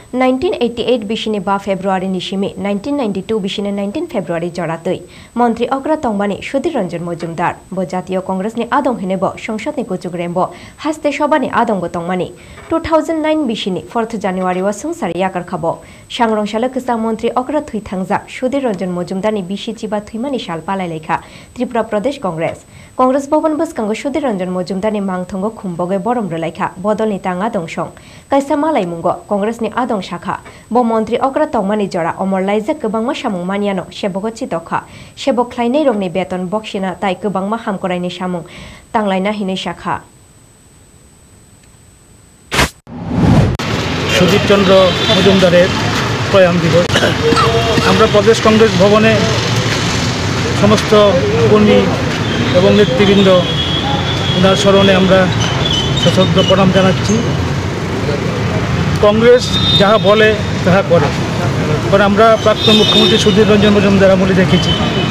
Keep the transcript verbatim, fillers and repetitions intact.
Nineteen eighty eight बिसिनि बा February निशिमि नाइनटीन नाइनटी टू बिसिनि नाइनटीन फेब्रुआरी जरातै मंत्री अग्रा तंबानी सुधीर रंजन मजुमदार ब जातीय कांग्रेसनि आदं हिनेब संसदनि कुचुग्रेमब हास्ते सभानि आदंग तंबानी टू थाउजेंड नाइन बिसिनि फोर्थ जानुआरी व संसारि याकार खाबो सांग्रंशाला किसा मंत्री अग्रा थुई थांजा सुधीर रंजन मजुमदारनि बिसि चिबा थुइमानि साल पालाय लेखा त्रिपुरा प्रदेश कांग्रेस कांग्रेस भवन बसकांगो सुधीर रंजन मजुमदारनि मांगथंगो खुम्बगे बरम रलायखा बदलनि तांगा दंसं कायसा मालाय मुंगो कांग्रेसनि आदं शाखा ब मंत्री अग्रा तंमानि जरा अमर लाइजा गोबांमा सामुं मानियानो सेबगो चितखा सेबक ख्लायनै रंनि बेतन बक्सिना ताइ गोबांमा हामकरायनि सामुं तांलायना हिनै शाखा सुधीर चंद्र मजुमदारेर प्रयाण दिवस আমরা প্রদেশ কংগ্রেস ভবনে সমস্ত কর্মী এবং নেতৃবৃন্দ ওনার স্মরণে আমরা সশ্রদ্ধ প্রণাম জানাচ্ছি। কংগ্রেস যাহা বলে তাহা করে, কারণ আমরা প্রাক্তন মুখ্যমন্ত্রী সুধীর রঞ্জন মজুমদার আমলে দেখেছি